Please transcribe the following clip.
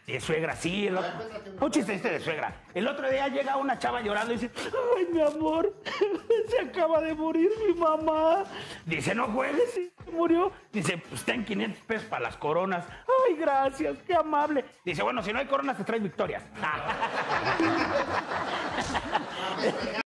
De suegra, sí. Un chiste de suegra. El otro día llega una chava llorando y dice, ay, mi amor, se acaba de morir mi mamá. Dice, no juegues, sí, se murió. Dice, pues ten 500 pesos para las coronas. Ay, gracias, qué amable. Dice, bueno, si no hay coronas, te traes victorias.